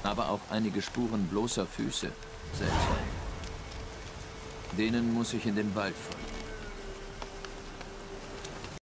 Aber auch einige Spuren bloßer Füße. Seltsam. Denen muss ich in den Wald folgen.